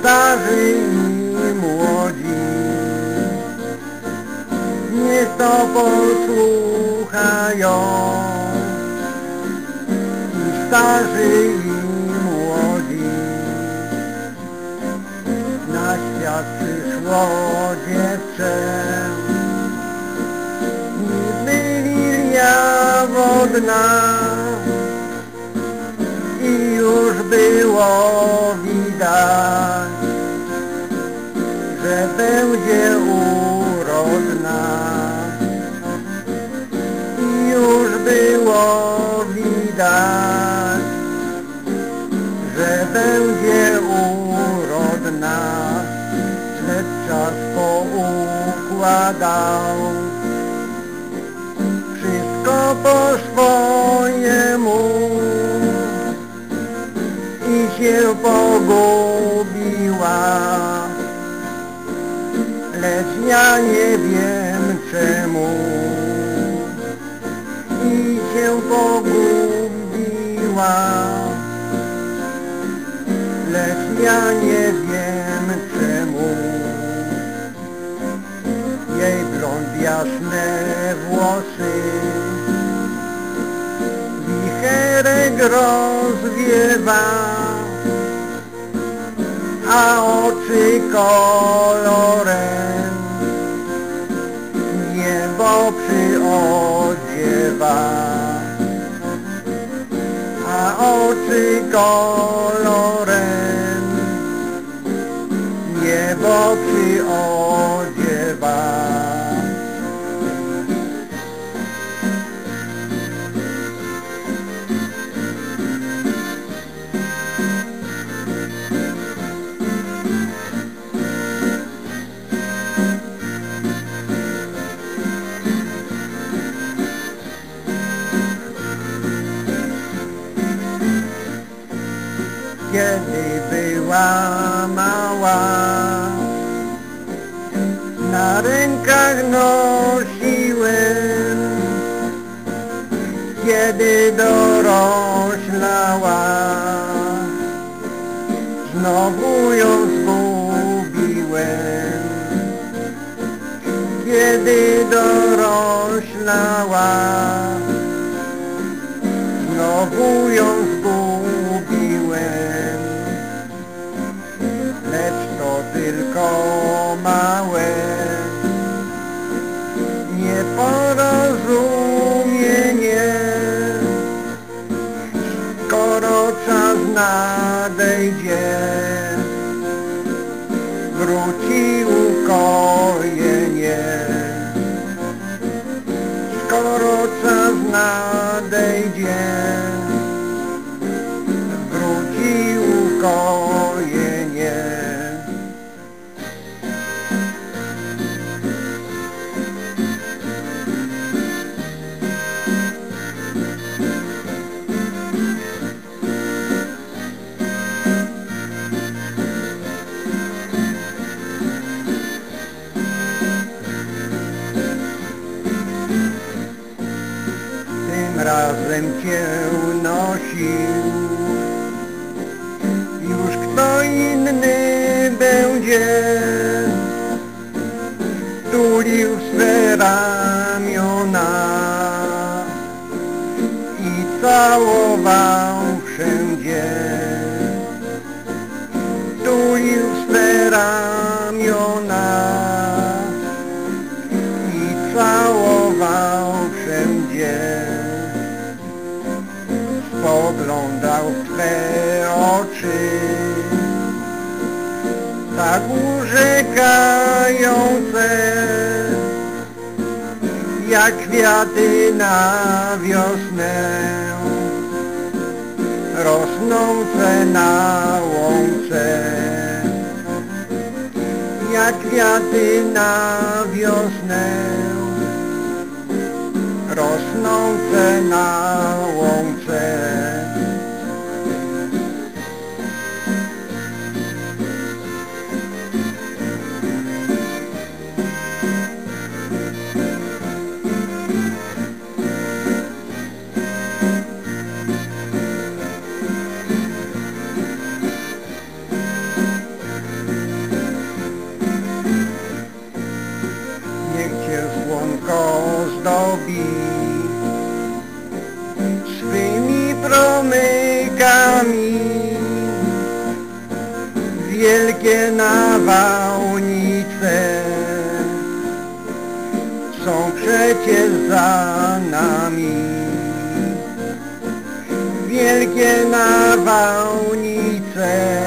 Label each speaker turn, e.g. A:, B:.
A: starzy i młodzi. Niech to posłuchają i starzy i młodzi. Na świat przyszło dziewczę, niby lilia wodna, i już było widać, że będzie urodna. I już było widać, że będzie urodna. Lecz czas poukładał wszystko po swojemu i się pogubiła. Lecz ja nie wiem czemu i się pogubiła. Lecz ja nie wiem czemu. Jej blond jasne włosy wicherek rozwiewa, a oczy kolorem niebo przyodziewa, a oczy kolorem niebo przyodziewa. Kiedy była mała, na rękach nosiłem. Kiedy doroślała, znowu ją zgubiłem. Kiedy doroślała, znowu ją zgubiłem. Lecz to tylko małe nieporozumienie. Skoro czas nadejdzie, wróci ukojenie. Skoro czas nadejdzie, wróci ukojenie. Tym razem cię nosił już kto inny będzie, tulił swe ramiona i całował wszędzie. Tulił swe ramiona i całował wszędzie. Spoglądał w twe oczy, tak urzekające, jak kwiaty na wiosnę, rosnące na łące. Jak kwiaty na wiosnę, rosnące na łące. wielkie nawałnice są przecież za nami. Wielkie nawałnice